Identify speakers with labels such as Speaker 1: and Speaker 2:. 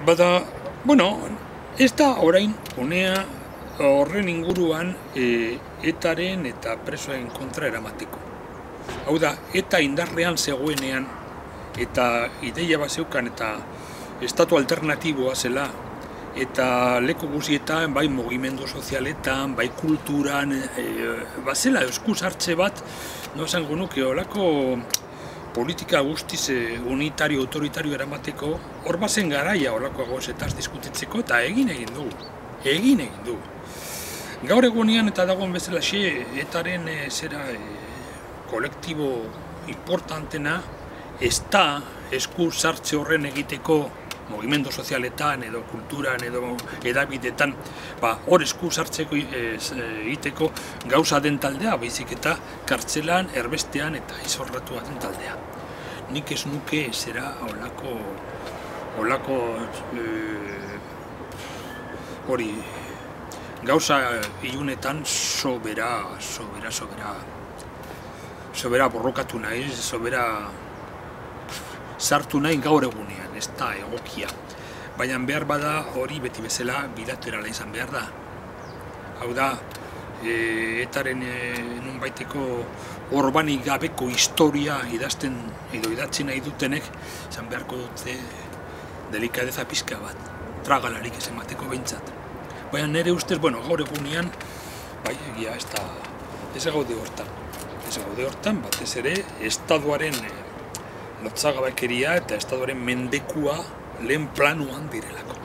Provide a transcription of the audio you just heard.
Speaker 1: Bada, bueno, ez da orain unea horren inguruan etaren eta presoen kontra eramateko. Hau da, eta indarrean zegoenean eta ideia bat zeukan eta estatu alternatiboa zela eta leku guztietan, bai mugimendu sozialetan, bai kulturan, bazela eskuz hartze bat, no esango nuke olako politika guztiz unitario, autoritario eramateko, hor bazen garaia olako gozetaz diskutitzeko eta egin dugu. Gaur egunean eta dagoen bezala etaren zera kolektibo importantena ez da eskuz hartze horren egiteko mugimendu sozialetan edo kulturan edo edabidetan hor eskuz hartzeko egiteko gauza den taldea, baizik eta kartzelan, erbestean eta izorratua den taldea. Nik ez nuke zera olako hori gauza ilunetan sobera borrokatu nahi, sobera sartu nahi gaur egunean, ez da egokia. Baina behar bada hori beti bezala bilaterala izan behar da. Hau da, etaren nunbaiteko orbanik gabeko historia idazten edo idatzi nahi dutenek izan beharko dute delikadeza pizka bat, tragalarik ez emateko behintzat. Baina nire ustez, gaur egunean, egia ez gaude hortan, batez ere, estatuaren lotzagabekeria eta estatuaren mendekua lehen planuan direlako.